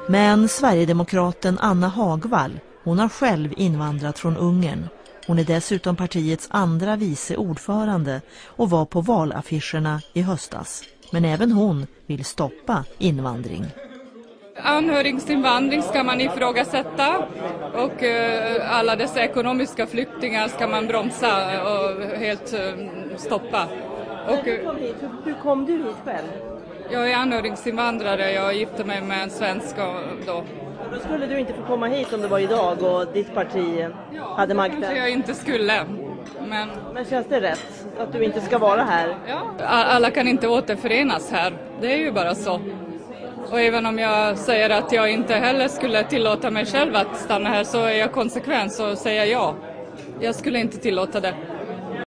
Men Sverigedemokraten Anna Hagvall, hon har själv invandrat från Ungern. Hon är dessutom partiets andra vice ordförande och var på valaffischerna i höstas. Men även hon vill stoppa invandring. Anhöriginvandring ska man ifrågasätta och alla dessa ekonomiska flyktingar ska man bromsa och helt stoppa. Hur kom du hit själv? Jag är anhöriginvandrare, jag gifte mig med en svensk då. Då skulle du inte få komma hit om det var idag och ditt parti hade makten? Kanske jag inte skulle. Men känns det rätt att du inte ska vara här? Ja, alla kan inte återförenas här. Det är ju bara så. Och även om jag säger att jag inte heller skulle tillåta mig själv att stanna här så är jag konsekvent och säger ja. Jag skulle inte tillåta det.